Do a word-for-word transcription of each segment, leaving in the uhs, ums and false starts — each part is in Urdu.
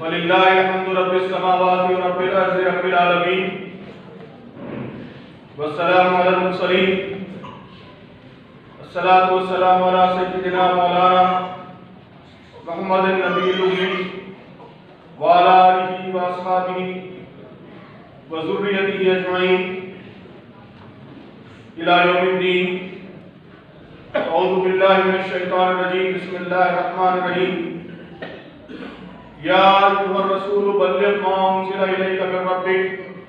وَلِلَّهِ الْحَمْدُ رَبِّ السَّمَاوَاتِ وَرَبِّ الْأَرْضِ رَبِّ الْعَالَمِينَ وَالسَّلَامُ عَلَى الْمُرْسَلِينَ الصلاة والسلام على سيدنا مولانا محمد النبي الأمي وعلى آله وأصحابه وذريته أجمعين إلى يوم الدين. أعوذ بالله من الشيطان الرجيم. بسم الله الرحمن الرحيم. يا أيها الرسول بلغ ما أنزل إليك من ربك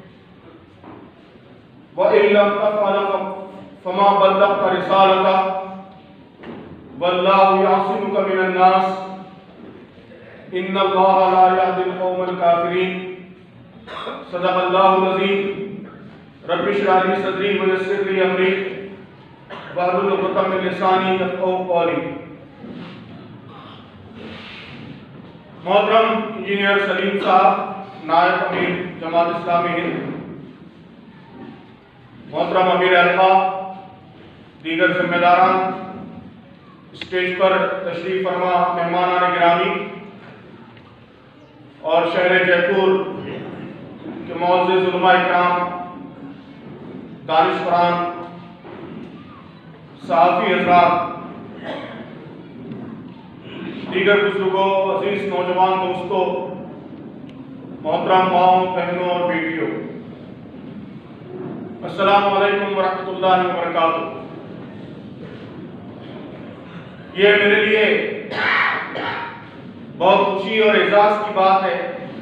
وإن لم تفعل فما بلغت رسالته والله يعصمك من الناس إن الله لا يهدي القوم الكافرين. صدق الله العظيم. رب اشرح لي صدري ويسر لي أمري واحلل عقدة من لساني يفقهوا قولي. محترم انجینئر سلیم صاحب نائب امیر جماعت اسلامی ہند، محترم امیر حلقہ، دیگر ذمہ داران، اسٹیج پر تشریف فرما مہمانان گرامی اور شہر جے پور کے معزز علماء کرام، دانشوران، صحافی حضرات، دیگر بزرگوں، عزیز نوجوان دوستوں، محترم ماؤں، بہنوں اور بیٹیوں، السلام علیکم ورحمۃ اللہ وبرکاتہ. یہ میرے لیے بہت خوشی اور اعزاز کی بات ہے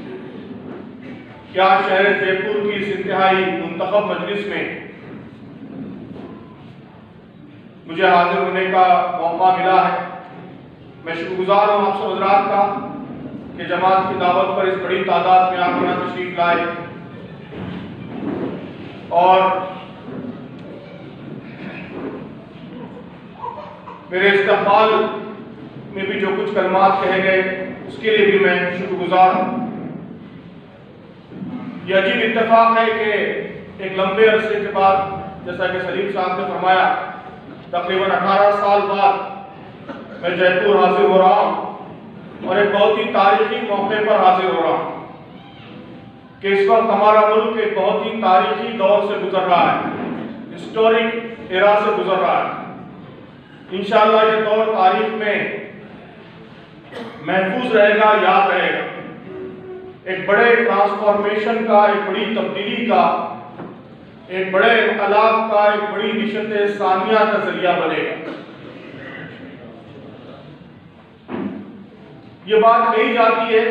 کہ آج شہر جے پور کی اس انتہائی منتخب مجلس میں مجھے حاضر ہونے کا موقع ملا ہے. میں شکر گزار ہوں آپ سب حضرات کا کہ جماعت کی دعوت پر اس بڑی تعداد میں آپ یہاں تشریف لائے اور میرے استقبال میں بھی جو کچھ کلمات کہے گئے اس کے لیے بھی میں شکر گزار ہوں. یہ عجیب اتفاق ہے کہ ایک لمبے عرصے کے بعد، جیسا کہ سلیم صاحب نے فرمایا، تقریباً اٹھارہ سال بعد میں جے پور حاضر ہو رہا ہوں اور ایک بہت ہی تاریخی موقع پر حاضر ہو رہا ہوں کہ اس وقت ہمارا ملک ایک بہت ہی تاریخی دور سے گزر رہا ہے، ہسٹورک ایرا سے گزر رہا ہے. انشاءاللہ یہ دور تاریخ میں محفوظ رہے گا، یاد رہے گا. ایک بڑے ٹرانسفارمیشن کا، ایک بڑی تبدیلی کا، ایک بڑے انقلاب کا، ایک بڑی نشت ثانیہ کا ذریعہ بنے گا. یہ بات کہی جاتی ہے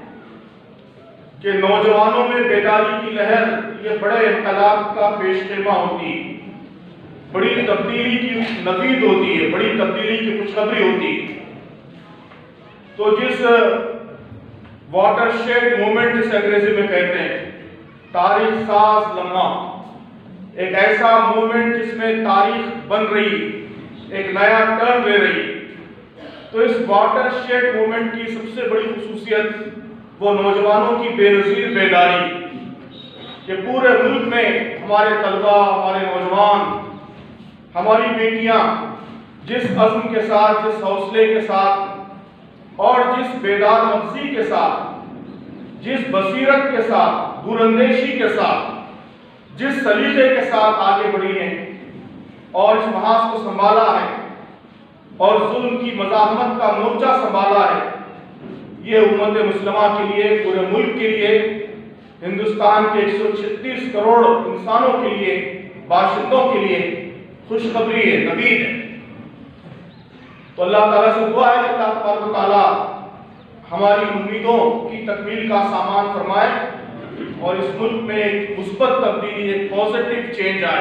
کہ نوجوانوں میں بیداری کی لہر یہ بڑے انقلاب کا پیش خیمہ ہوتی ہے، بڑی تبدیلی کی نوید ہوتی ہے، بڑی تبدیلی کی خوشخبری ہوتی ہے. تو جس واٹر شیڈ مومنٹ جس انگریزی میں کہتے ہیں، تاریخ ساز لمحہ، ایک ایسا مومنٹ جس میں تاریخ بن رہی، ایک نیا ٹرن لے رہی. تو اس واٹر شیڈ مومنٹ کی سب سے بڑی خصوصیت وہ نوجوانوں کی بے نظیر بیداری کہ پورے ملک میں ہمارے طلباء، ہمارے نوجوان، ہماری بیٹیاں جس عزم کے ساتھ، جس حوصلے کے ساتھ اور جس بیدار مغزی کے ساتھ، جس بصیرت کے ساتھ، دور اندیشی کے ساتھ، جس سلیقے کے ساتھ آگے بڑھی ہیں اور اس محاذ کو سنبھالا ہے اور ظلم کی مزاحمت کا مورچہ سنبھالا ہے، یہ امت مسلمہ کے لیے، پورے ملک کے لیے، ہندوستان کے ایک سو چھتیس کروڑ انسانوں کے لیے، باشندوں کے لیے خوشخبری ہے، نوید ہے. تو اللہ تعالیٰ سے دعا ہے کہ اللہ تبارک و تعالیٰ ہماری امیدوں کی تکمیل کا سامان فرمائے اور اس ملک میں ایک مثبت تبدیلی، ایک پازیٹیو چینج آئے.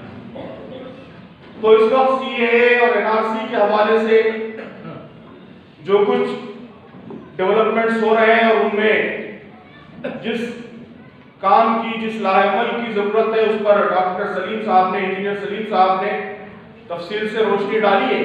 تو اس وقت سی اے اے اور این آر سی کے حوالے سے جو کچھ ڈیولپمنٹس ہو رہے ہیں اور ان میں جس کام کی، جس لاہ عمل کی ضرورت ہے، اس پر ڈاکٹر سلیم صاحب نے، انجینئر سلیم صاحب نے تفصیل سے روشنی ڈالی ہے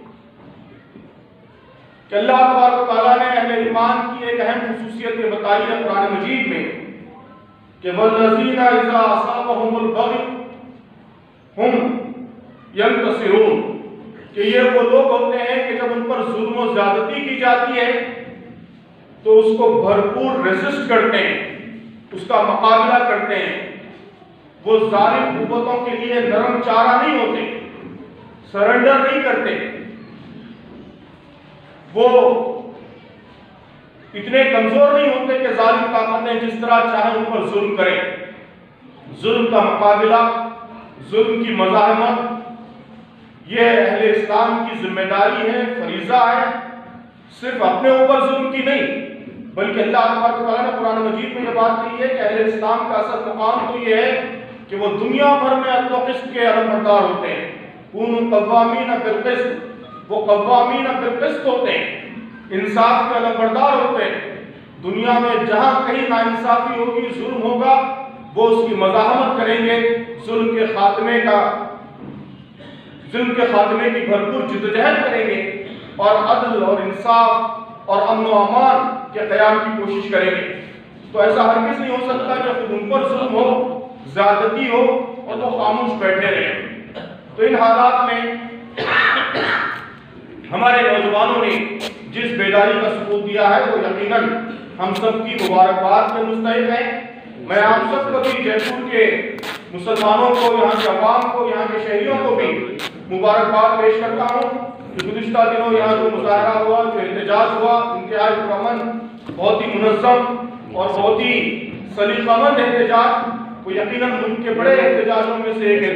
کہ اللہ تبارک و تعالیٰ نے اہل ایمان کی ایک اہم خصوصیت یہ بتائی ہے قرآن مجید میں کہ وَالَّذِينَ إِذَا أَصَابَهُمُ الْبَغْيُ هُمْ يَنْتَصِرُونَ کہ یہ وہ لوگ ہوتے ہیں کہ جب ان پر ظلم و زیادتی کی جاتی ہے تو اس کو بھرپور ریزسٹ کرتے ہیں، اس کا مقابلہ کرتے ہیں. وہ ظالم قوتوں کے لیے نرم چارہ نہیں ہوتے، سرنڈر نہیں کرتے. وہ اتنے کمزور نہیں ہوتے کہ ظالم طاقتیں جس طرح چاہیں ان پر ظلم کریں. ظلم کا مقابلہ، ظلم کی مزاحمت، یہ اہل اسلام کی ذمہ داری ہے، فریضہ ہے. صرف اپنے اوپر ظلم کی نہیں، بلکہ اللہ تبارک و تعالیٰ نے قرآن مجید میں یہ بات کہی ہے کہ اہل اسلام کا اصل مقام تو یہ ہے کہ وہ دنیا بھر میں عدل و قسط کے علمبردار ہوتے ہیں. کونوا قوامین بالقسط، وہ قوامین بالقسط ہوتے ہیں، انصاف کے علمبردار ہوتے ہیں. دنیا میں جہاں کہیں ناانصافی ہوگی، ظلم ہوگا، وہ اس کی مزاحمت کریں گے، ظلم کے خاتمے کا ظلم کے خاتمے کی بھرپور جدوجہد کریں گے، اور عدل اور انصاف اور امن و امان کے قیام کی کوشش کریں گے. تو ایسا ہرگز نہیں ہو سکتا کہ خود ان پر ظلم ہو، زیادتی ہو اور وہ خاموش بیٹھے رہیں. تو ان حالات میں ہمارے نوجوانوں نے جس بیداری کا ثبوت دیا ہے وہ یقیناً ہم سب کی مبارکباد کے مستحق ہیں. میں آپ سب کو بھی، جے پور کے مسلمانوں کو، یہاں کے عوام کو، یہاں کے شہریوں کو بھی مبارکباد پیش کرتا ہوں کہ گزشتہ دنوں یہاں جو مظاہرہ ہوا، جو احتجاج ہوا، انتہائی پرامن، بہت ہی منظم اور بہت ہی سلیقہ مند احتجاج، وہ یقیناً ملک کے بڑے احتجاجوں میں سے ایک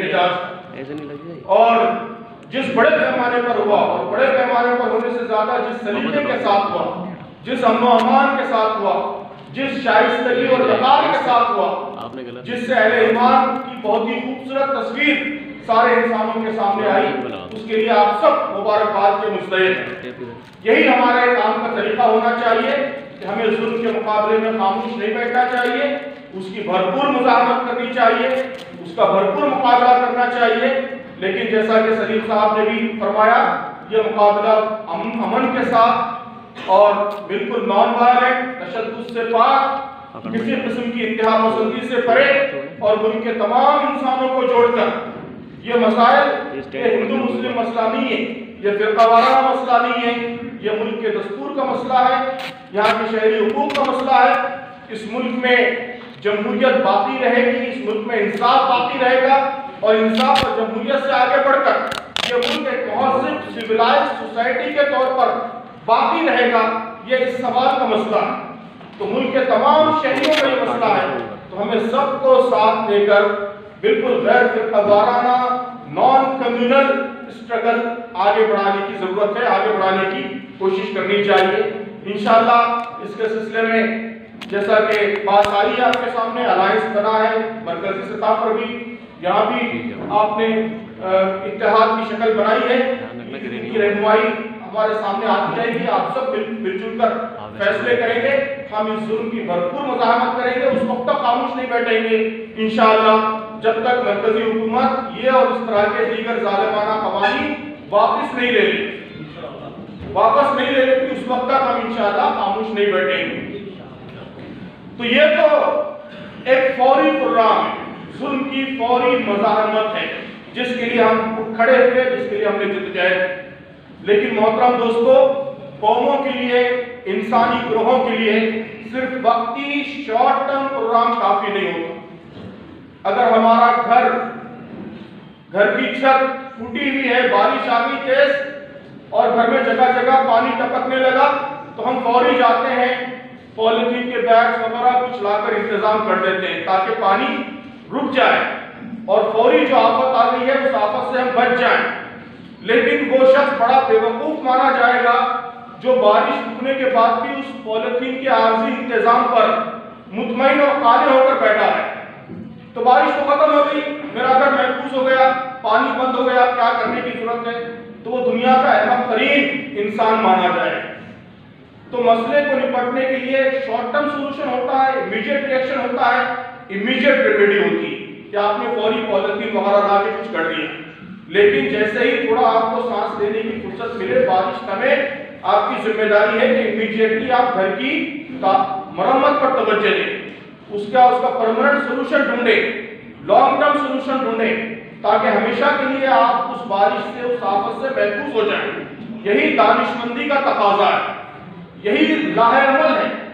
احتجاج، اور جس بڑے پیمانے پر ہوا اور بڑے پیمانے پر ہونے سے زیادہ جس سلیقے کے ساتھ ہوا، جس امن و امان کے ساتھ ہوا، جس شائستگی اور وقار کے ساتھ ہوا، جس سے اہل ایمان کی بہت ہی خوبصورت تصویر سارے انسانوں کے سامنے آئی، اس کے لیے آپ سب مبارکباد کے مستحق ہیں. یہی ہمارے کام کا طریقہ ہونا چاہیے کہ ہمیں ظلم کے مقابلے میں خاموش نہیں بیٹھنا چاہیے، اس کی بھرپور مزاحمت کرنی چاہیے، اس کا بھرپور مقابلہ کرنا چاہیے. لیکن جیسا کہ سلیم صاحب نے بھی فرمایا، یہ مقابلہ امن امن کے ساتھ اور بالکل نان وائلنٹ، تشدد سے پاک، کسی قسم کی انتہا پسندی سے پرے، اور ملک کے تمام انسانوں کو جوڑ کر یہ مسائل، یہ ہندو مسلم مسئلہ نہیں ہے، یہ فرقہ وارانہ مسئلہ نہیں ہے، یہ ملک کے دستور کا مسئلہ ہے، یہاں کے شہری حقوق کا مسئلہ ہے. اس ملک میں جمہوریت باقی رہے گی، اس ملک میں انصاف باقی رہے گا، اور انصاف اور جمہوریت سے آگے بڑھ کر یہ ملک ایک مہذب سویلائز سوسائٹی کے طور پر باقی رہے گا. یہ اس سوال کا مسئلہ ہے. تو ملک کے تمام شہریوں کا یہ مسئلہ ہے. تو ہمیں سب کو ساتھ لے کر بالکل غیر فرقہ وارانہ، نان کمیونل اسٹرگل آگے بڑھانے کی ضرورت ہے، آگے بڑھانے کی کوشش کرنی چاہیے. انشاءاللہ اس کے سلسلے میں جیسا کہ بات آئی ہے آپ کے سامنے، الائنس بنا ہے مرکزی سطح پر بھی، یہاں بھی آپ نے اتحاد کی شکل بنائی ہے. ان کی رہنمائی ہمارے سامنے آتی رہے گی، آپ سب مل جل کر فیصلے کریں گے. ہم اس ظلم کی بھرپور مزاحمت کریں گے، اس وقت تک خاموش نہیں بیٹھیں گے انشاءاللہ جب تک مرکزی حکومت یہ اور اس طرح کے دیگر ظالمانہ قوانین واپس نہیں لے لے واپس نہیں لے لیتی، اس وقت تک ہم انشاءاللہ خاموش نہیں بیٹھیں گے. تو یہ تو ایک فوری پروگرام ہے، ظلم کی فوری مزاحمت ہے، جس کے لیے ہم کھڑے ہوئے، جس کے لیے ہم نے جدوجہد. لیکن محترم دوستو، قوموں کے لیے، انسانی گروہوں کے لیے صرف وقتی شارٹ ٹرم پروگرام کافی نہیں ہوتا. اگر ہمارا گھر گھر کی چھت ٹوٹی ہوئی ہے، بارش آ گئی تیز اور گھر میں جگہ جگہ پانی ٹپکنے لگا، تو ہم فوری جاتے ہیں، پولیتھین کے بیگز وغیرہ کچھ لا کر انتظام کر دیتے ہیں تاکہ پانی رک جائے اور فوری جو آفت آ گئی ہے اس آفت سے ہم بچ جائیں. لیکن وہ شخص بڑا بے وقوف مانا جائے گا جو بارش رکنے کے بعد بھی اس پولیتھین کے عارضی انتظام پر مطمئن اور قانع ہو کر بیٹھا ہے. تو بارش تو ختم ہو گئی، میرا گھر محفوظ ہو گیا، پانی بند ہو گیا، کیا کرنے کی ضرورت ہے؟ تو وہ دنیا کا احمق ترین انسان مانا جائے. تو مسئلے کو نپٹنے کے لیے ایک شارٹ ٹرم سولوشن ہوتا ہے، امیڈیٹ ریئیکشن ہوتا ہے، امیڈیٹ ریمیڈی ہوتی ہے کہ آپ نے فوری پولیتھین وغیرہ لا کے کچھ کر دیا. لیکن جیسے ہی تھوڑا آپ کو سانس لینے کی فرصت ملے، بارش تھمے، آپ کی ذمہ داری ہے کہ امیڈیٹلی آپ گھر کی مرمت پر توجہ دیں، اس کا اس کا پرماننٹ سولوشن ڈھونڈیں، لانگ ٹرم سولوشن ڈھونڈیں، تاکہ ہمیشہ کے لیے آپ اس بارش سے، اس آفت سے محفوظ ہو جائیں. یہی دانشمندی کا تقاضا ہے، یہی لاہ عمل ہے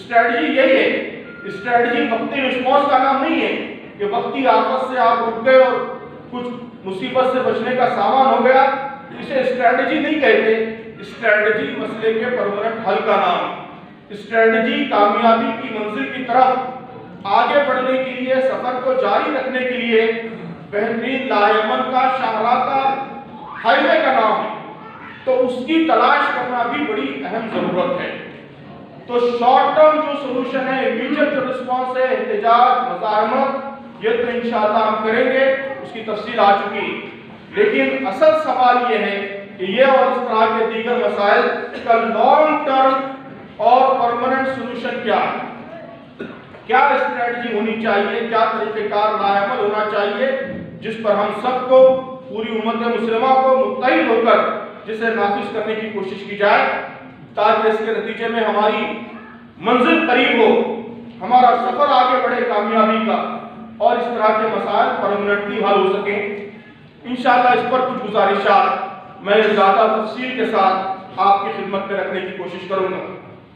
اسٹریٹجی یہی ہے. اسٹریٹجی وقتی رسپانس کا نام نہیں ہے کہ وقتی آفت سے آپ رک گئے اور کچھ مصیبت سے بچنے کا سامان ہو گیا. اسے اسٹریٹجی نہیں کہتے. اسٹریٹجی مسئلے کے پرماننٹ حل کا نام ہے. اسٹریٹجی کامیابی کی منزل کی طرف آگے بڑھنے کے لیے، سفر کو جاری رکھنے کے لیے بہترین لائمن کا شاہراہ کا ہائی وے کا نام ہے. تو اس کی تلاش کرنا بھی بڑی اہم ضرورت ہے. تو شارٹ ٹرم جو سولوشن ہے، امیڈیٹ جو رسپانس ہے، احتجاج، مزاحمت، یہ تو انشاءاللہ ہم کریں گے، اس کی تفصیل آ چکی. لیکن اصل سوال یہ ہے کہ یہ اور اس طرح کے دیگر مسائل کا لانگ ٹرم اور پرماننٹ سولوشن کیا ہے؟ کیا اسٹریٹجی ہونی چاہیے؟ کیا طریقہ کار لاعمل ہونا چاہیے جس پر ہم سب کو، پوری امت مسلمہ کو متحد ہو کر جسے نافذ کرنے کی کوشش کی جائے، تاکہ اس کے نتیجے میں ہماری منزل قریب ہو، ہمارا سفر آگے بڑھے کامیابی کا، اور اس طرح کے مسائل پرماننٹلی حل ہو سکیں. انشاءاللہ اس پر کچھ گزارشات میں زیادہ تفصیل کے ساتھ آپ کی خدمت میں رکھنے کی کوشش کروں گا.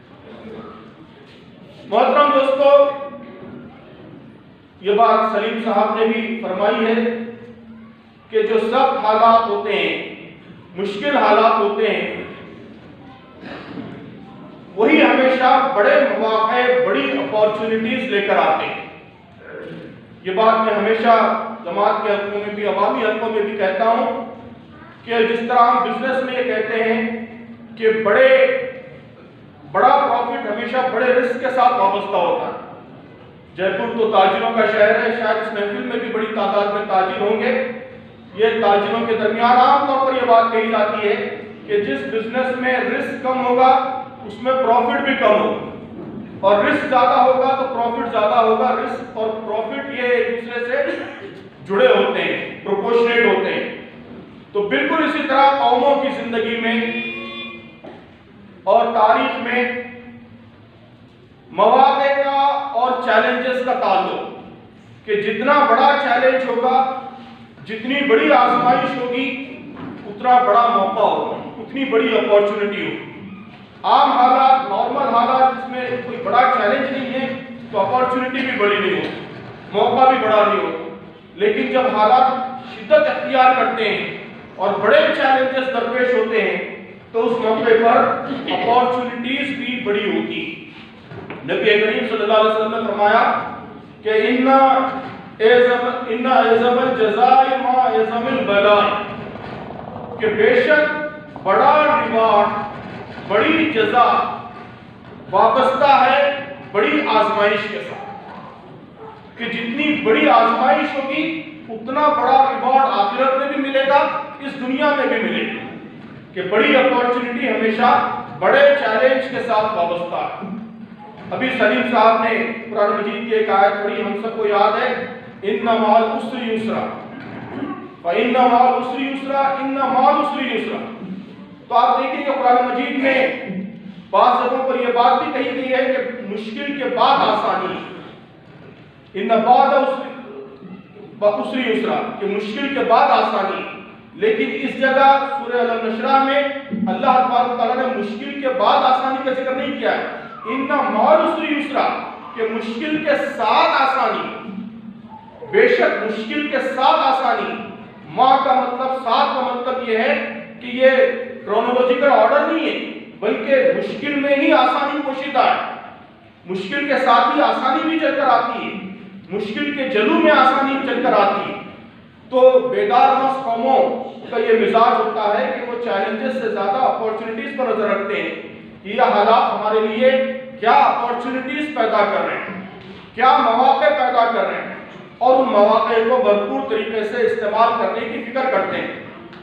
محترم دوستو، یہ بات سلیم صاحب نے بھی فرمائی ہے کہ جو سخت حالات ہوتے ہیں، مشکل حالات ہوتے ہیں، وہی ہمیشہ بڑے مواقع، بڑی اپارچونٹیز لے کر آتے ہیں. یہ بات میں ہمیشہ جماعت کے حلقوں میں بھی، عوامی حلقوں میں بھی کہتا ہوں کہ جس طرح ہم بزنس میں یہ کہتے ہیں کہ بڑے بڑا پروفٹ ہمیشہ بڑے رسک کے ساتھ وابستہ ہوتا ہے. جے پور تو تاجروں کا شہر ہے، شاید اس محفل میں بھی بڑی تعداد میں تاجر ہوں گے. یہ تاجروں کے درمیان عام طور پر یہ بات کہی جاتی ہے کہ جس بزنس میں رسک کم ہوگا اس میں پروفٹ بھی کم ہوگا، اور رسک زیادہ ہوگا تو پروفٹ زیادہ ہوگا. رسک اور پروفٹ یہ ایک دوسرے سے جڑے ہوتے ہیں، پروپورشنیٹ ہوتے ہیں. تو بالکل اسی طرح قوموں کی زندگی میں اور تاریخ میں مواقع کا اور چیلنجز کا تعلق، کہ جتنا بڑا چیلنج ہوگا، جتنی بڑی آزمائش ہوگی، اتنا بڑا موقع ہوگا، اتنی بڑی اپارچونٹی ہوگی. عام حالات، نارمل حالات جس میں کوئی بڑا چیلنج نہیں ہے تو اپارچونٹی بھی بڑی نہیں ہوتی، موقع بھی بڑا نہیں ہوتا. لیکن جب حالات شدت اختیار کرتے ہیں اور بڑے چیلنجز درپیش ہوتے ہیں تو اس موقع پر اپارچونٹیز بھی بڑی ہوتی. نبی کریم صلی اللہ علیہ وسلم نے فرمایا کہ اِنَّا اِنَّا اِعْظَمَ الْجَزَاءِ مَا اِعْظَمِ الْبَلَاءِ، کہ بے شک بڑا ریوارڈ، بڑی جزا وابستہ ہے بڑی آزمائش کے ساتھ. کہ جتنی بڑی آزمائش ہوگی اتنا بڑا ریوارڈ آخرت میں بھی ملے گا، اس دنیا میں بھی ملے گا. کہ بڑی اپارچونٹی ہمیشہ بڑے چیلنج کے ساتھ وابستہ ہے. ابھی سلیم صاحب نے قرآن مجید کی ایک آیت پڑھی، ہم سب کو یاد ہے، اِنَّ مَعَ الْعُسْرِ يُسْرًا فَإِنَّ مَعَ الْعُسْرِ يُسْرًا إِنَّ مَعَ الْعُسْرِ يُسْرًا. تو آپ دیکھیں کہ قرآن مجید میں بعض جگہوں پر یہ بات بھی کہی گئی ہے کہ مشکل کے بعد آسانی، اِنَّ بَعْدَ الْعُسْرِ يُسْرًا، کہ مشکل کے بعد آسانی. لیکن اس جگہ سورہ الم نشرہ میں اللہ تبارک و تعالیٰ نے مشکل کے بعد آسانی کا ذکر نہیں کیا ہے. اِنَّ مَعَ الْعُسْرِ يُسْرًا، کہ مشکل کے ساتھ آسانی، بے شک مشکل کے ساتھ آسانی. ماں کا مطلب، ساتھ کا مطلب یہ ہے کہ یہ کرونولوجیکل آرڈر نہیں ہے، بلکہ مشکل میں ہی آسانی پوشیدہ ہے. مشکل کے ساتھ ہی آسانی بھی چل کر آتی ہے، مشکل کے جلو میں آسانی چل کر آتی ہے. تو بیدار نفس قوموں کا یہ مزاج ہوتا ہے کہ وہ چیلنجز سے زیادہ اپارچونٹیز پر نظر رکھتے ہیں. یہ حالات ہمارے لیے کیا اپارچونٹیز پیدا کر رہے ہیں، کیا مواقع پیدا کر رہے ہیں، اور ان مواقع کو بھرپور طریقے سے استعمال کرنے کی فکر کرتے ہیں.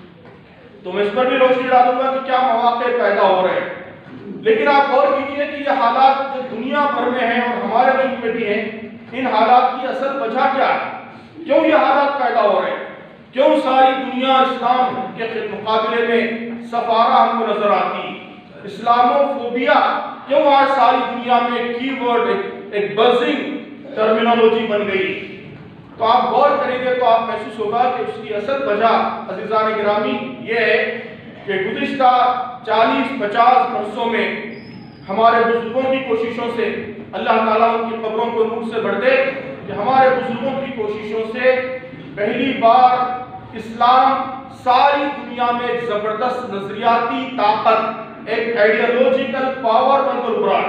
تو میں اس پر بھی روشنی ڈالوں گا کہ کیا مواقع پیدا ہو رہے ہیں. لیکن آپ غور کیجئے کہ یہ حالات جو دنیا بھر میں ہیں اور ہمارے ملک میں بھی ہیں، ان حالات کی اصل وجہ کیا ہے؟ کیوں یہ حالات پیدا ہو رہے ہیں؟ کیوں ساری دنیا اسلام کے مقابلے میں سفارہ ہم کو نظر آتی؟ اسلامو فوبیا کیوں آج ساری دنیا میں ایک کی ورڈ، ایک بزنگ ٹرمینالوجی بن گئی؟ تو آپ غور کریں گے تو آپ محسوس ہوگا کہ اس کی اصل وجہ عزیزان گرامی یہ ہے کہ گزشتہ چالیس پچاس برسوں میں ہمارے بزرگوں کی کوششوں سے اللہ تعالیٰ ان کی قبروں کو نور سے بھر دے کہ ہمارے بزرگوں کی کوششوں سے پہلی بار اسلام ساری دنیا میں ایک زبردست نظریاتی طاقت، ایک آئیڈیالوجیکل پاور بن کر ابھرا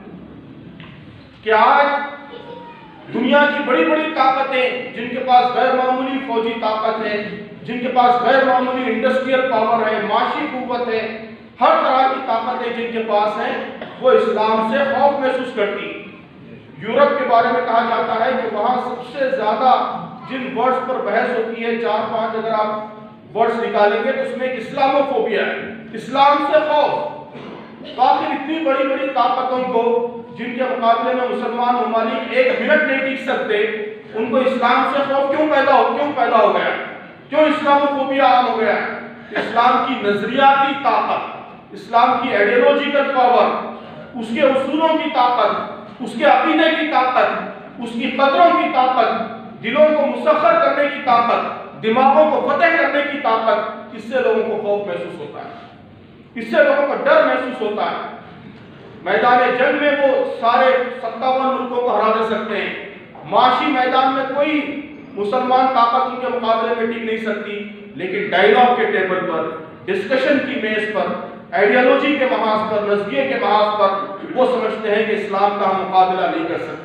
کہ آج دنیا کی بڑی بڑی طاقتیں جن کے پاس غیر معمولی فوجی طاقت ہے، جن کے پاس غیر معمولی انڈسٹریل پاور ہے، معاشی قوت ہے، ہر طرح کی طاقتیں جن کے پاس ہیں، وہ اسلام سے خوف محسوس کرتی. یورپ کے بارے میں کہا جاتا ہے کہ وہاں سب سے زیادہ جن ورڈز پر بحث ہوتی ہے، چار پانچ اگر آپ ورڈز نکالیں گے تو اس میں ایک اسلاموفوبیا ہے، اسلام سے خوف. تو آخر اتنی بڑی بڑی طاقتوں کو جن کے مقابلے میں مسلمان ممالک ایک منٹ نہیں ٹک سکتے، ان کو اسلام سے خوف کیوں پیدا ہو کیوں پیدا ہو گیا کیوں اسلاموفوبیا عام ہو گیا؟ اسلام کی نظریاتی طاقت، اسلام کی آئیڈیالوجیکل پاور، اس کے اصولوں کی طاقت، اس کے عقیدے کی طاقت، اس کی قدروں کی طاقت، دلوں کو مسخر کرنے کی طاقت، دماغوں کو فتح کرنے کی طاقت. اس سے لوگوں کو خوف محسوس ہوتا ہے، اس سے لوگوں کو ڈر محسوس ہوتا ہے. میدان جنگ میں وہ سارے ستاون ملکوں کو ہرا دے سکتے ہیں، معاشی میدان میں کوئی مسلمان طاقت ان کے مقابلے میں ٹک نہیں سکتی، لیکن ڈائیلاگ کے ٹیبل پر، ڈسکشن کی میز پر، آئیڈیالوجی کے محاذ پر، نظریے کے محاذ پر وہ سمجھتے ہیں کہ اسلام کا ہم مقابلہ نہیں کر سکتے.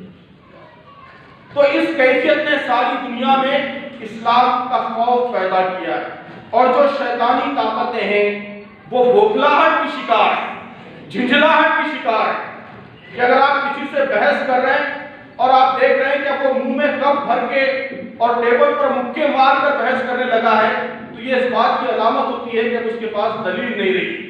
تو اس کیفیت نے ساری دنیا میں اسلام کا خوف پیدا کیا ہے. اور جو شیطانی طاقتیں ہیں وہ بوکھلاہٹ کی شکار ہیں، جھنجھلاہٹ کی شکار ہے کہ اگر آپ کسی سے بحث کر رہے ہیں اور آپ دیکھ رہے ہیں کہ وہ منہ میں کپ بھر کے اور ٹیبل پر مکے مار کر بحث کرنے لگا ہے، تو یہ اس بات کی علامت ہوتی ہے کہ اس کے پاس دلیل نہیں رہی،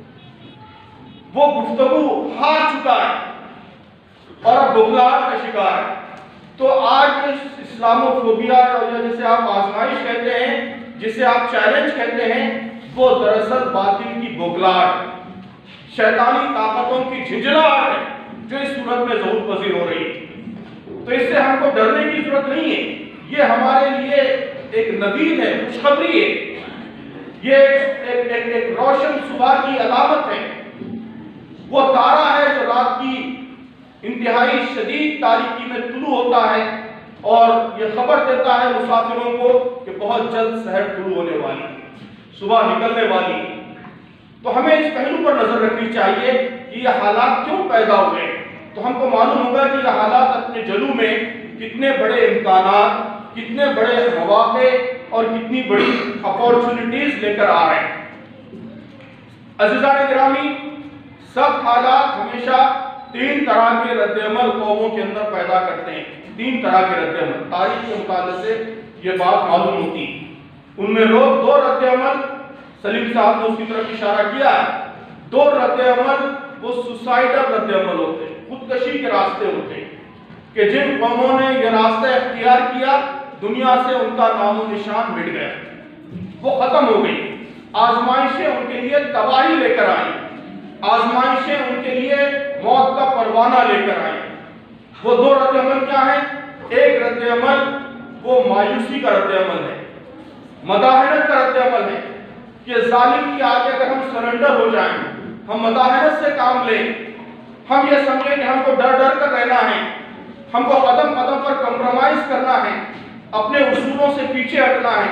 وہ گفتگو ہار چکا ہے اور اب بوکھلاہٹ کا شکار ہے. تو آج اس اسلاموفوبیا اور جسے آپ آزمائش کہتے ہیں، جسے آپ چیلنج کہتے ہیں، وہ دراصل باطل کی بوکھلاہٹ، شیطانی طاقتوں کی جھنجھلاہٹ ہے جو اس صورت میں ظہور پذیر ہو رہی ہے. تو اس سے ہم کو ڈرنے کی ضرورت نہیں ہے، یہ ہمارے لیے ایک نوید ہے، خوشخبری ہے، یہ ایک, ایک, ایک, ایک روشن صبح کی علامت ہے. وہ تارا ہے جو رات کی انتہائی شدید تاریکی میں طلوع ہوتا ہے اور یہ خبر دیتا ہے مسافروں کو کہ بہت جلد سحر طلوع ہونے والی، صبح نکلنے والی. تو ہمیں اس پہلو پر نظر رکھنی چاہیے کہ یہ حالات کیوں پیدا ہوئے. تو ہم کو معلوم ہوگا کہ یہ حالات اپنے جلو میں کتنے بڑے امکانات، کتنے بڑے مواقع اور کتنی بڑی اپورچونٹیز لے کر آ رہے ہیں. عزیزان گرامی، سب حالات ہمیشہ تین طرح کے رد عمل قوموں کے اندر پیدا کرتے ہیں. تین طرح کے رد عمل تاریخ کے مطالعے سے یہ بات معلوم ہوتی. ان میں لوگ دو رد عمل، سلیم صاحب نے اس کی طرف اشارہ کیا ہے، دو رد عمل وہ سوسائڈل رد عمل ہوتے ہیں، خودکشی کے راستے ہوتے ہیں کہ جن قوموں نے یہ راستہ اختیار کیا دنیا سے ان کا نام و نشان مٹ گیا، وہ ختم ہو گئی. آزمائشیں ان کے لیے تباہی لے کر آئیں، آزمائشیں ان کے لیے موت کا پروانہ لے کر آئیں. وہ دو رد عمل کیا ہیں؟ ایک رد عمل وہ مایوسی کا رد عمل ہے، مداحنت کا رد عمل ہے کہ ظالم کی آگے اگر ہم سرنڈر ہو جائیں، ہم مداحنت سے کام لیں، ہم یہ سمجھیں کہ ہم کو ڈر ڈر کر رہنا ہے، ہم کو قدم قدم پر کمپرومائز کرنا ہے، اپنے اصولوں سے پیچھے ہٹنا ہے،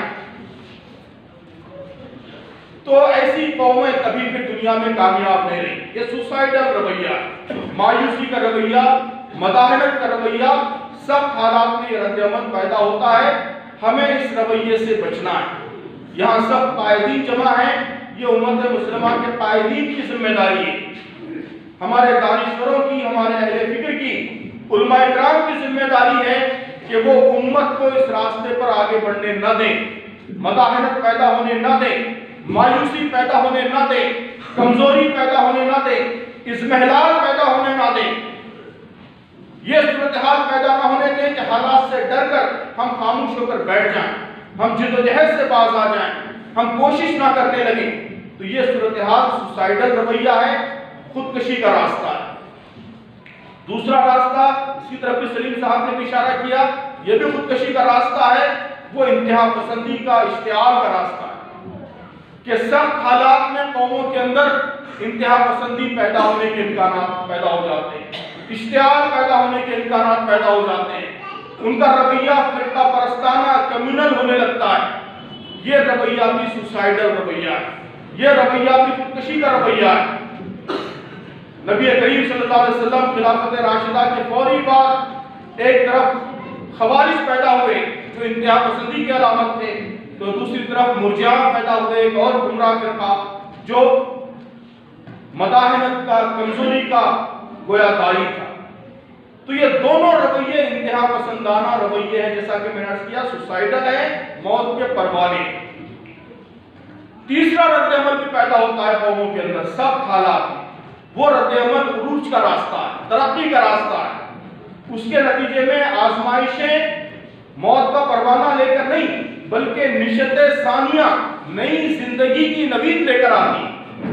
تو ایسی قومیں کبھی بھی دنیا میں کامیاب نہیں رہی. یہ سوسائڈل رویہ، مایوسی کا رویہ، مداحنت کا رویہ، سب حالات میں یہ رد عمل پیدا ہوتا ہے. ہمیں اس رویے سے بچنا ہے. یہاں سب قائدین جمع ہیں، یہ امت مسلمہ کے قائدین کی ذمہ داری ہے، ہمارے دانشوروں کی، ہمارے اہل فکر کی، علماء اکرام کی ذمہ داری ہے کہ وہ امت کو اس راستے پر آگے بڑھنے نہ دیں، مداحنت پیدا ہونے نہ دیں، مایوسی پیدا ہونے نہ دیں، کمزوری پیدا ہونے نہ دیں، اضمحلال پیدا ہونے نہ دیں، یہ صورتحال پیدا نہ ہونے دیں کہ حالات سے ڈر کر ہم خاموش ہو کر بیٹھ جائیں، ہم جدوجہد سے باز آ جائیں، ہم کوشش نہ کرنے لگیں. تو یہ صورتحال سوسائڈل رویہ ہے، خودکشی کا راستہ ہے. دوسرا راستہ، اس کی طرف بھی سلیم صاحب نے بھی اشارہ کیا، یہ بھی خودکشی کا راستہ ہے، وہ انتہا پسندی کا، اشتعال کا راستہ ہے. کہ سخت حالات میں قوموں کے اندر انتہا پسندی پیدا ہونے کے امکانات پیدا ہو جاتے ہیں، اشتعال پیدا ہونے کے امکانات پیدا ہو جاتے ہیں، ان کا رویہ فرقہ پرستانہ کمیونل ہونے لگتا ہے۔ یہ رویہ بھی سوسائڈل رویہ ہے، یہ رویہ بھی خودکشی کا رویہ ہے۔ نبی کریم صلی اللہ علیہ وسلم خلافت راشدہ کے فوری بعد ایک طرف خوارج پیدا ہوئے جو انتہا پسندی کی علامت تھے، تو دوسری طرف مرجعہ پیدا ہوئے، ایک اور گمراہ فرقہ جو مداحنت کا، کمزوری کا گویا داعی تھا۔ تو یہ دونوں رویے انتہا پسندانہ رویے ہیں، جیسا کہ میں نے عرض کیا سوسائڈل ہے، موت کے پروالے۔ تیسرا رد عمل بھی پیدا ہوتا ہے قوموں کے اندر سخت حالات میں، وہ رد عمل عروج کا راستہ ہے، ترقی کا راستہ ہے۔ اس کے نتیجے میں آزمائشیں موت کا پروانہ لے کر نہیں بلکہ نشت ثانیہ، نئی زندگی کی نوید لے کر آتی،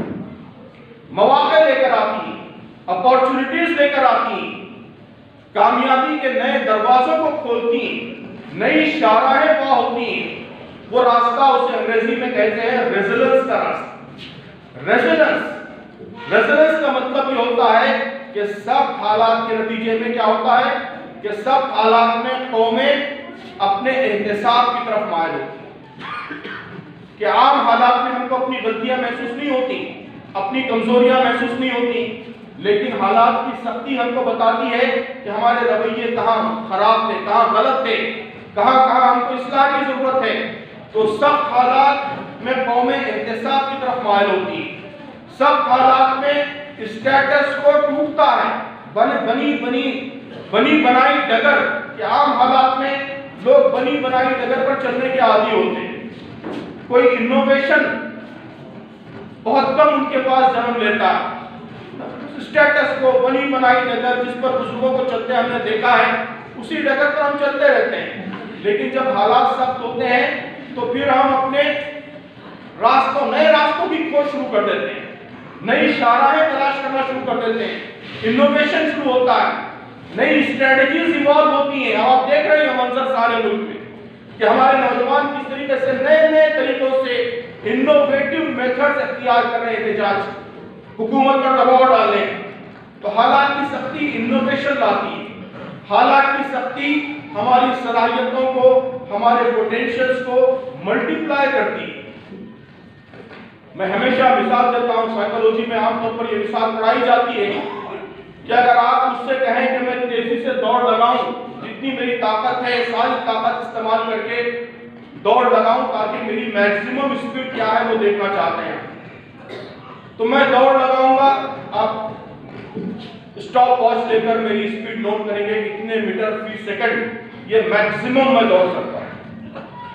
مواقع لے کر آتی، اپارچونٹیز لے کر آتی، کامیابی کے نئے دروازوں کو کھولتی، نئی شاہراہیں پا ہوتی۔ وہ راستہ اسے انگریزی میں کہتے ہیں ریزیلنس کا راستہ۔ ریزیلنس ریزیلنس کا مطلب یہ ہوتا ہے کہ سخت حالات کے نتیجے میں کیا ہوتا ہے کہ سخت حالات میں قومیں اپنے احتساب کی طرف مائل ہوتی، کہ عام حالات میں ہم کو اپنی غلطیاں محسوس نہیں ہوتی، اپنی کمزوریاں محسوس نہیں ہوتی، لیکن حالات کی سختی ہم کو بتاتی ہے کہ ہمارے رویے کہاں خراب تھے، کہاں غلط تھے، کہاں کہاں ہم کو اصلاح کی ضرورت ہے۔ تو سخت حالات میں قومیں احتساب کی طرف مائل ہوتی، سخت حالات میں اسٹیٹس کو ٹوٹتا ہے، بنی بنی بنی بنی بنائی ڈگر کہ عام حالات میں لوگ بنی بنائی ڈگر پر چلنے کے عادی ہوتے ہیں، کوئی انوویشن بہت کم ان کے پاس جنم لیتا ہے۔ اسٹیٹس کو بنی بنائی ڈگر جس پر بزرگوں کو چلتے ہم نے دیکھا ہے، اسی ڈگر پر ہم چلتے رہتے ہیں، لیکن جب حالات سخت ہوتے ہیں تو پھر ہم اپنے راستوں نئے راستوں کی کھوج شروع کر دیتے ہیں، نئی شاہراہیں تلاش کرنا شروع کر دیتے ہیں، انوویشن شروع ہوتا ہے، نئی اسٹریٹجیز ایوالو ہوتی ہیں۔ آپ دیکھ رہے ہیں منظر سارے ملک میں کہ ہمارے نوجوان کس طریقے سے نئے نئے طریقوں سے انوویٹو میتھڈز اختیار کر رہے ہیں، احتجاج حکومت پر دباؤ ڈالیں۔ تو حالات کی سختی انوویشن لاتی ہے، حالات کی سختی ہماری صلاحیتوں کو، ہمارے پوٹینشلز کو ملٹی پلائی کرتی ہے۔ میں ہمیشہ مثال دیتا ہوں، سائیکالوجی میں عام طور پر یہ مثال پڑھائی جاتی ہے کہ اگر آپ مجھ سے کہیں کہ میں تیزی سے دوڑ لگاؤں، جتنی میری طاقت ہے ساری طاقت استعمال کر کے دوڑ لگاؤں تاکہ میری میکسیمم اسپیڈ کیا ہے وہ دیکھنا چاہتے ہیں، تو میں دوڑ لگاؤں گا، آپ اسٹاپ واچ لے کر میری اسپیڈ نوٹ کریں گے کتنے میٹر فی سیکنڈ یہ میکسیمم میں دوڑ سکتا ہوں،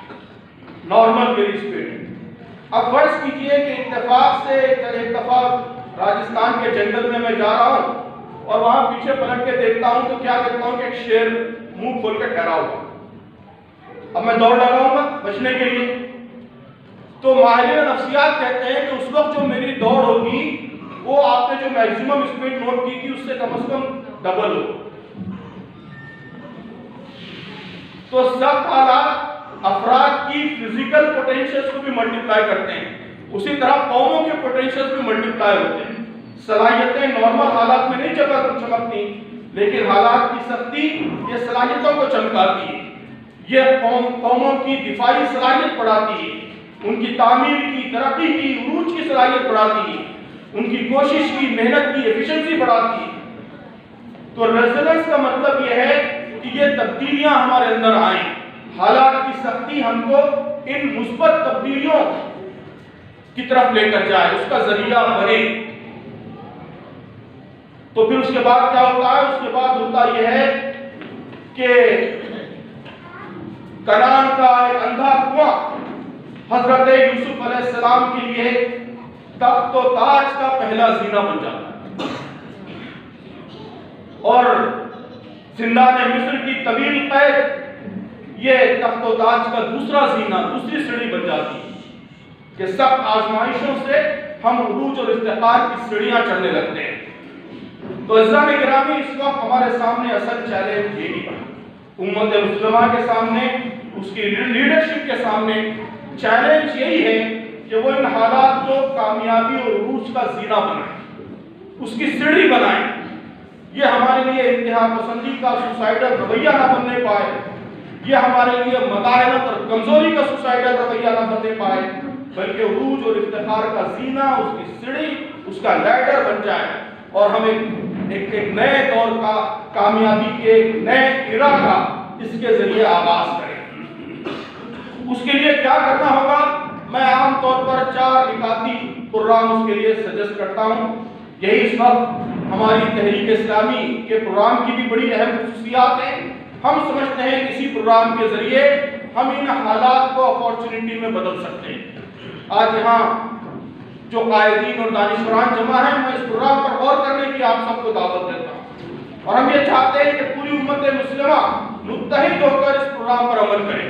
نارمل میری اسپیڈ۔ اب فرض کیجئے کہ اتفاق سے اتفاق راجستھان کے جنگل میں میں جا رہا ہوں اور وہاں پیچھے پلٹ کے دیکھتا ہوں تو کیا دیکھتا ہوں کہ ایک شیر منہ کھول کے ٹھہرا ہوا۔ اب میں دوڑ لگاؤں گا بچنے کے لیے، تو ماہرین نفسیات کہتے ہیں کہ اس وقت جو میری دوڑ ہوگی وہ آپ نے جو میکسیمم اسپیڈ نوٹ کی تھی اس سے کم از کم ڈبل ہو۔ تو سخت حالات افراد کی فزیکل پوٹینشلز کو بھی ملٹیپلائی کرتے ہیں، اسی طرح قوموں کے پوٹینشلز بھی ملٹیپلائی ہوتے ہیں۔ صلاحیتیں نارمل حالات میں نہیں چمکتی، لیکن حالات کی سختی یہ صلاحیتوں کو چمکاتی ہے، یہ قوم قوموں کی دفاعی صلاحیت بڑھاتی ہے، ان کی تعمیر کی، ترقی کی، عروج کی صلاحیت بڑھاتی ہے، ان کی کوشش کی، محنت کی ایفیشنسی بڑھاتی ہے۔ تو ریزیلنس کا مطلب یہ ہے کہ یہ تبدیلیاں ہمارے اندر آئیں، حالات کی سختی ہم کو ان مثبت تبدیلیوں کی طرف لے کر جائے، اس کا ذریعہ بنے۔ تو پھر اس کے بعد کیا ہوتا ہے؟ اس کے بعد ہوتا یہ ہے کہ کنعان کا ایک اندھا کنواں حضرت یوسف علیہ السلام کے لیے تخت و تاج کا پہلا زینہ بن جاتا ہے، اور زندان مصر کی طویل قید یہ تخت و تاج کا دوسرا زینہ، دوسری سیڑھی بن جاتی ہے کہ سخت آزمائشوں سے ہم عروج اور ارتقاء کی سیڑھیاں چڑھنے لگتے ہیں۔ تو عزیزان گرامی، اس وقت ہمارے سامنے اصل چیلنج یہی ہے، امت مسلمہ کے سامنے، اس کی لیڈرشپ کے سامنے چیلنج یہی ہے کہ وہ ان حالات کو کامیابی اور عروج کا زینہ بنائیں، اس کی سیڑھی بنائیں۔ یہ ہمارے لیے انتہا پسندی کا سوسائڈل رویہ نہ بننے پائے، یہ ہمارے لیے مداحنت اور کمزوری کا سوسائڈل رویہ نہ بننے پائے، بلکہ عروج اور افتخار کا زینہ، اس کی سیڑھی، اس کا لیڈر بن جائے، اور ہم ایک ایک, ایک نئے دور کا کامیابی کے ایک نئے ایرا کا اس کے ذریعے آغاز کریں۔ اس کے لیے کیا کرنا ہوگا؟ میں عام طور پر چار نکاتی پروگرام اس کے لیے سجیسٹ کرتا ہوں۔ یہی اس وقت ہماری تحریک اسلامی کے پروگرام کی بھی بڑی اہم خصوصیات ہیں۔ ہم سمجھتے ہیں کسی پروگرام کے ذریعے ہم ان حالات کو اپورچونٹی میں بدل سکتے ہیں۔ آج یہاں جو قائدین اور دانشوران جمع ہیں، میں اس پروگرام پر غور کرنے کی آپ سب کو دعوت دیتا ہوں، اور ہم یہ چاہتے ہیں کہ پوری امت مسلمہ متحد ہو کر اس پروگرام پر عمل کریں۔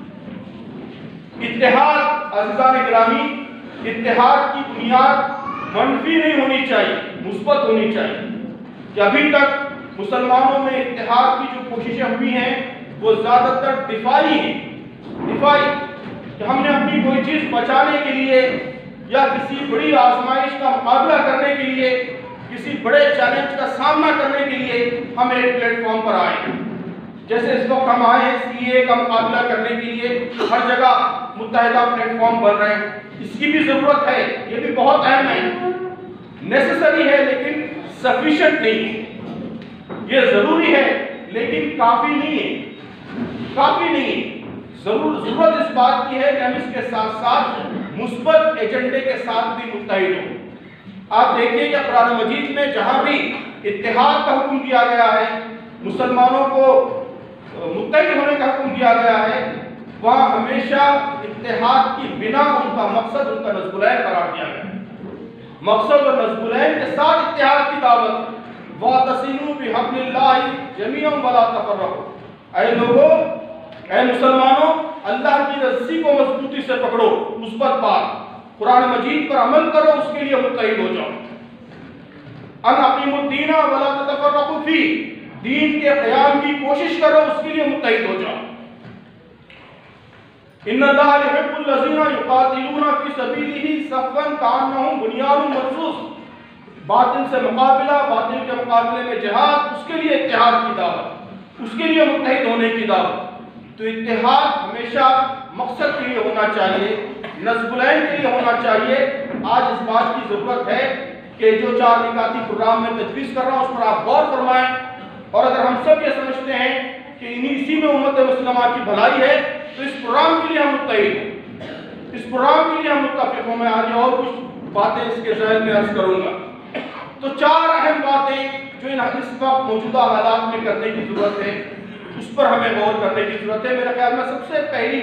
اتحاد، عزیزان گرامی، اتحاد کی بنیاد منفی نہیں ہونی چاہیے، مثبت ہونی چاہیے۔ کہ ابھی تک مسلمانوں میں اتحاد کی جو کوششیں ہوئی ہیں وہ زیادہ تر دفاعی ہیں، دفاعی کہ ہم نے اپنی کوئی چیز بچانے کے لیے یا کسی بڑی آزمائش کا مقابلہ کرنے کے لیے، کسی بڑے چیلنج کا سامنا کرنے کے لیے ہم ایک پلیٹ فارم پر آئے ہیں۔ جیسے اس وقت ہم آئے ہیں سی اے کا مقابلہ کرنے کے لیے، ہر جگہ متحدہ پلیٹ فارم بن رہے ہیں۔ اس کی بھی ضرورت ہے، یہ بھی بہت اہم ہے، نیسیسری ہے لیکن سفیشنٹ نہیں ہے۔ یہ ضروری ہے لیکن کافی نہیں ہے، کافی نہیں ہے۔ ضرور ضرورت اس بات کی ہے کہ ہم اس کے ساتھ ساتھ مثبت ایجنڈے کے ساتھ بھی متحد ہوں۔ آپ دیکھیے کہ قرآن مجید میں جہاں بھی اتحاد کا حکم دیا گیا ہے، مسلمانوں کو متحد ہونے کا حکم دیا گیا ہے، وہاں ہمیشہ اتحاد کی بنا ان کا مقصد، ان کا نصب العین قرار دیا گیا ہے۔ مقصد اور نصب العین کے ساتھ اتحاد کی دعوت، وَاعْتَصِمُوا بِحَبْلِ اللَّهِ جَمِيعًا وَلَا تَفَرَّقُوا۔ اے لوگوں، اے مسلمانوں، اللہ کی رسی کو مضبوطی سے پکڑو، مثبت بات، قرآن مجید پر عمل کرو، اس کے لیے متحد ہو جاؤ۔ ان اقیموا الدین ولا تتفرقوا فیہ، دین کے قیام کی کوشش کرو، اس کے لیے متحد ہو جاؤ۔ ان اللہ یحب الذین یقاتلون فی سبیلہ صفا کانہم بنیان مرصوص، باطل سے مقابلہ، باطل کے مقابلے میں جہاد، اس کے لیے اتحاد کی دعوت، اس کے لیے متحد ہونے کی دعوت۔ تو اتحاد ہمیشہ مقصد کے لیے ہونا چاہیے، نصب العین کے لیے ہونا چاہیے۔ آج اس بات کی ضرورت ہے کہ جو چار نکاتی پروگرام میں تجویز کر رہا ہوں اس پر آپ غور فرمائیں، اور اگر ہم سب یہ سمجھتے ہیں کہ انہی اسی میں امت مسلمہ کی بھلائی ہے تو اس پروگرام کے لیے ہم متحد ہوں، اس پروگرام کے لیے ہم متفق ہوں۔ میں آج اور کچھ باتیں اس کے ذہن میں عرض کروں گا۔ تو چار اہم باتیں جو اس وقت موجودہ حالات میں کرنے کی ضرورت ہے، اس پر ہمیں غور کرنے کی ضرورت ہے۔ میرے خیال میں سب سے پہلی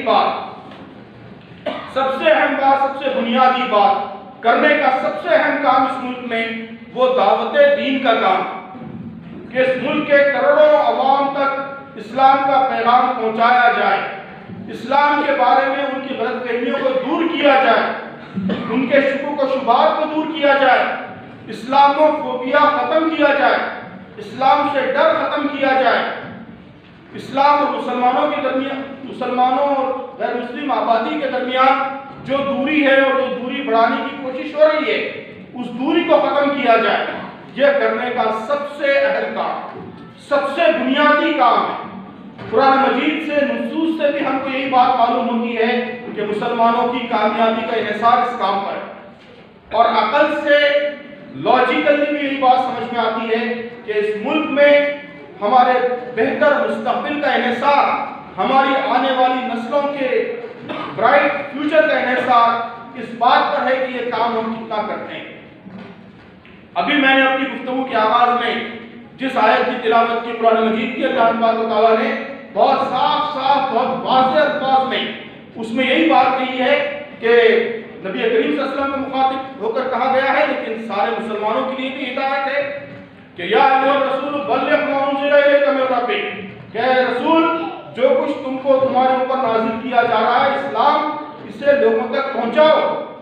بات، سب سے اہم بات، سب سے بنیادی بات کرنے کا سب سے اہم کام اس ملک میں وہ دعوت دین کا کام، کہ اس ملک کے کروڑوں عوام تک اسلام کا پیغام پہنچایا جائے، اسلام کے بارے میں ان کی غلط فہمیوں کو دور کیا جائے، ان کے شکوک و شبہات کو دور کیا جائے، اسلامو فوبیا ختم کیا جائے، اسلام سے ڈر ختم کیا جائے، اسلام اور مسلمانوں کے درمیان، مسلمانوں اور غیر مسلم آبادی کے درمیان جو دوری ہے اور جو دوری بڑھانے کی کوشش ہو رہی ہے، اس دوری کو ختم کیا جائے۔ یہ کرنے کا سب سے اہم کام، سب سے بنیادی کام ہے۔ قرآن مجید سے، نصوص سے بھی ہم کو یہی بات معلوم ہوتی ہے کہ مسلمانوں کی کامیابی کا انحصار اس کام پر ہے، اور عقل سے، لاجیکلی بھی یہی بات سمجھ میں آتی ہے کہ اس ملک میں ہمارے بہتر مستقبل کا انحصار، ہماری آنے والی نسلوں کے برائٹ فیوچر کا انحصار اس بات پر ہے کہ یہ کام ہم کتنا کرتے ہیں۔ ابھی میں نے اپنی گفتگو کے آغاز میں جس آیت کی تلاوت کی قرآن مجید کی، اللہ تبارک و تعالیٰ نے بہت صاف صاف، بہت واضح الفاظ میں اس میں یہی بات کہی ہے کہ نبی کریم صلی اللہ علیہ وسلم کو مخاطب ہو کر کہا گیا ہے، لیکن سارے مسلمانوں کے لیے بھی ہدایت ہے کہ یا ایھا الرسول بلغ ما انزل الیک من ربک، کہ رسول جو کچھ تم کو تمہارے اوپر نازل کیا جا رہا ہے اسلام، اسے لوگوں تک پہنچاؤ۔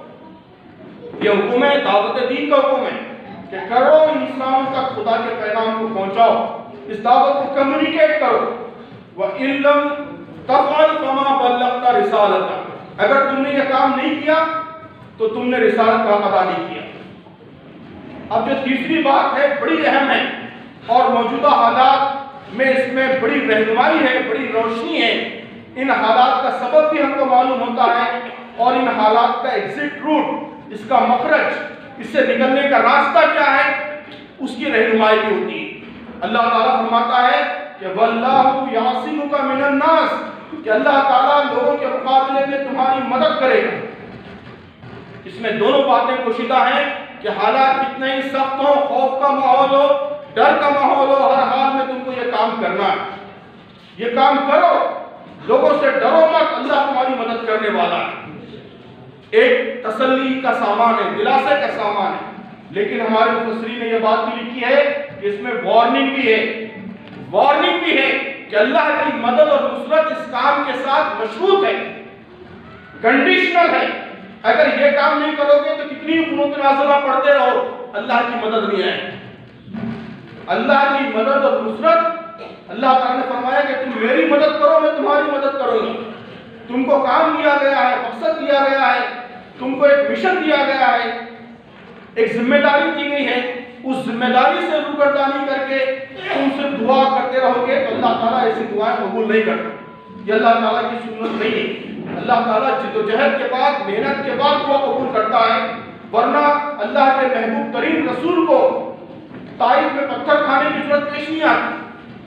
یہ حکم ہے، دعوت دین کا حکم ہے کہ کرو انسانوں تک خدا کے پیغام کو پہنچاؤ، اس دعوت کو کمیونیکیٹ کرو۔ وَإِن لَّمْ تَفْعَلْ فَمَا بَلَّغْتَ رِسَالَتَهُ، اگر تم نے یہ کام نہیں کیا تو تم نے رسالت کا ادا نہیں کیا۔ اب جو تیسری بات ہے بڑی اہم ہے اور موجودہ حالات میں اس میں بڑی رہنمائی ہے، بڑی روشنی ہے۔ ان حالات کا سبب بھی ہم کو معلوم ہوتا ہے اور ان حالات کا ایگزٹ روٹ، اس کا مخرج، اس سے نکلنے کا راستہ کیا ہے، اس کی رہنمائی بھی ہوتی ہے۔ اللہ تعالیٰ فرماتا ہے کہ وَاللَّهُ يَعْصِمُكَ مِنَ النَّاسِ، کہ اللہ تعالیٰ لوگوں کے مقابلے میں تمہاری مدد کرے گا۔ اس میں دونوں باتیں پوشیدہ ہیں کہ حالات کتنے ہی سخت ہو، خوف کا ماحول ہو، ڈر کا ماحول ہو، ہر حال میں تم کو یہ کام کرنا ہے۔ یہ کام کرو، لوگوں سے ڈرو مت، اللہ تمہاری مدد کرنے والا ہے۔ ایک تسلی کا سامان ہے، دلاسے کا سامان ہے، لیکن ہمارے مفسرین نے یہ بات بھی لکھی ہے کہ اس میں وارننگ بھی ہے، وارننگ بھی ہے کہ اللہ کی مدد اور نصرت اس کام کے ساتھ مشروط ہے، کنڈیشنل ہے۔ اگر یہ کام نہیں کرو گے تو کتنی قنوت نازلہ پڑھتے رہو، اللہ کی مدد نہیں آئے۔ اللہ کی مدد اور نصرت، اللہ تعالیٰ نے فرمایا کہ تم میری مدد کرو، میں تمہاری مدد کروں گا۔ تم کو کام دیا گیا ہے، مقصد دیا گیا ہے، تم کو ایک مشن دیا گیا ہے، ایک ذمہ داری دی گئی ہے، اس ذمہ داری سے روگردانی کر کے تم صرف دعا کرتے رہو گے تو اللہ تعالیٰ ایسی دعائیں قبول نہیں کرتا۔ یہ اللہ تعالیٰ کی سنت نہیں ہے۔ اللہ تعالیٰ جد و جہد کے بعد، محنت کے بعد دعا قبول کرتا ہے، ورنہ اللہ کے محبوب ترین رسول کو طائف میں پتھر کھانے کی ضرورت پیش نہیں آتی۔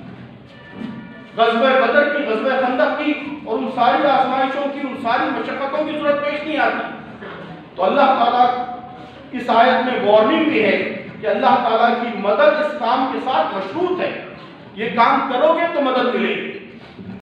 غزوہ بدر کی، غزوہ خندق کی اور ان ساری آزمائشوں کی، ان ساری مشقتوں کی ضرورت پیش نہیں آتی۔ تو اللہ تعالیٰ اس آیت میں وارننگ بھی ہے کہ اللہ تعالیٰ کی مدد اس کام کے ساتھ مشروط ہے۔ یہ کام کرو گے تو مدد ملے گی۔